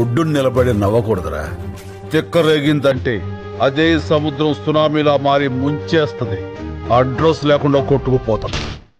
ఒడ్డు నిలబడి నవ్వకూడదురా. తిక్కరేగిందంటే అదే సముద్రం సునామీలా మారి ముంచేస్తుంది. అడ్రస్ లేకుండా కొట్టుకుపోతాం.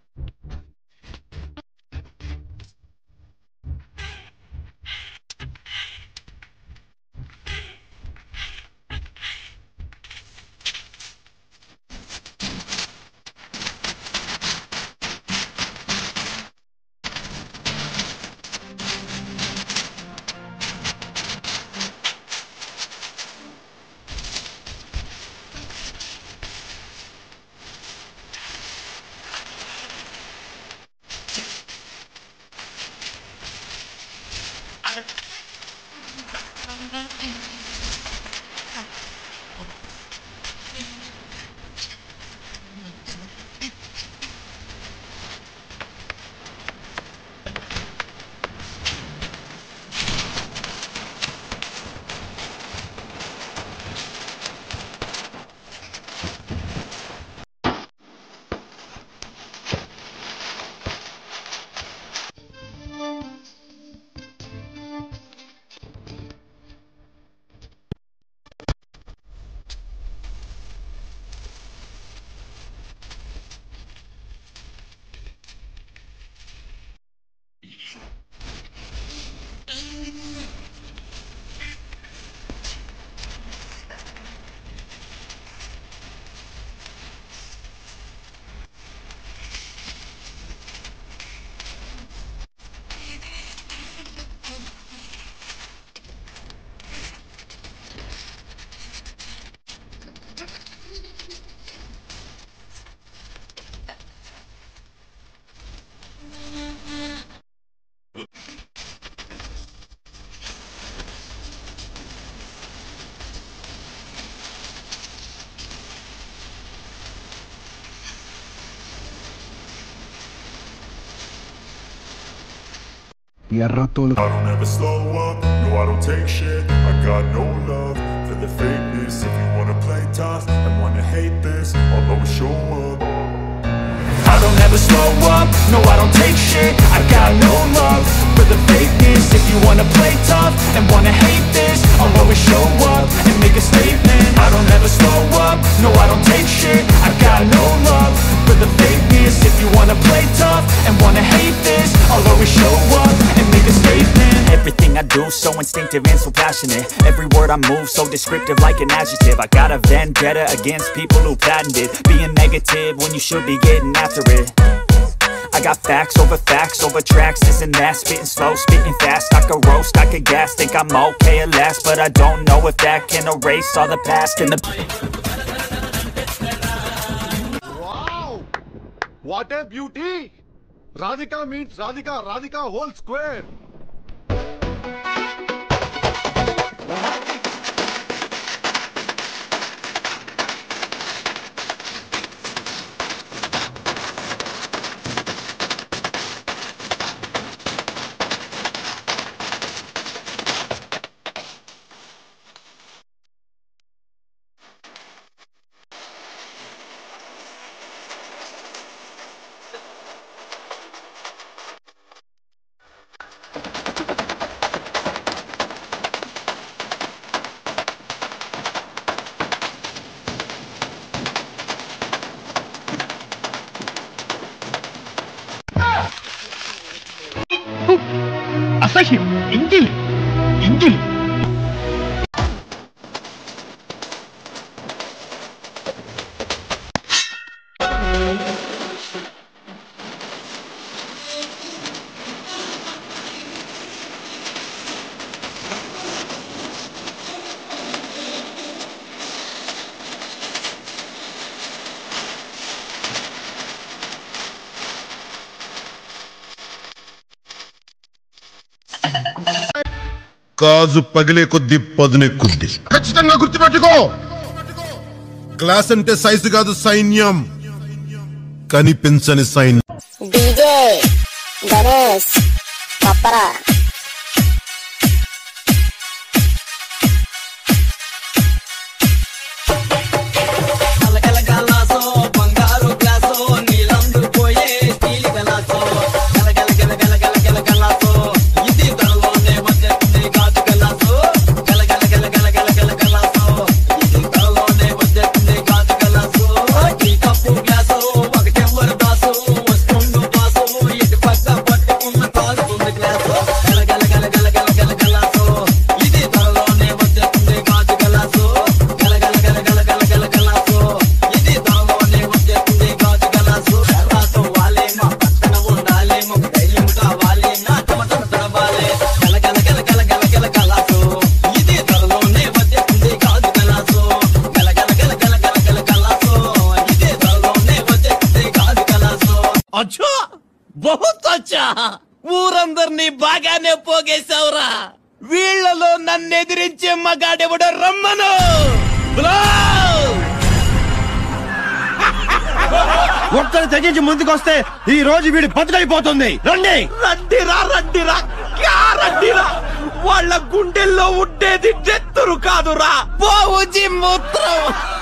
I don't ever slow up, no I don't take shit. I got no love for the fakeness. If you wanna play tough and wanna hate this, I'll always show up. I don't ever slow up, no I don't take shit. I got no love for the fakeness. If you wanna play tough and wanna hate this, I'll always show up and make a statement. I don't ever slow up, no I don't take shit. I got no love for the fakeness. If you wanna play tough and wanna hate this, I'll always show up and make a statement. Everything I do so instinctive and so passionate. Every word I move so descriptive like an adjective. I got a vendetta against people who patented being negative when you should be getting after it. I got facts over tracks, this and that. Spitting slow, spitting fast, I could roast, I could gas. Think I'm okay at last, but I don't know if that can erase all the past and the... Wow! What a beauty! Radhika means Radhika whole square. అసహ్యం ఎంగిలి ఎంగిలి కాజు పగిలే కొద్ది పదునెక్కుద్ది. ఖచ్చితంగా గుర్తుపెట్టుకో, glass అంటే size కాదు సైన్యం, కనిపించని సైన్యం. డీజే గణేష్ పప్పరా గల గల గల గల గల గల గల సో ఇది తనలోనే మధ్య గాజు గల సో అందరినీ బాగానే పోగేశావురా. వీళ్లలో నన్ను ఎదిరించే మగాడెవడో రమ్మను. ఒక్కరు తెగించి ముందుకొస్తే ఈ రోజు వీడి బతుకైపోతుంది. రండి రండిరా రండిరా. వాళ్ళ గుండెల్లో ఉండేది నెత్తురు కాదురా, పోవు మూత్రం.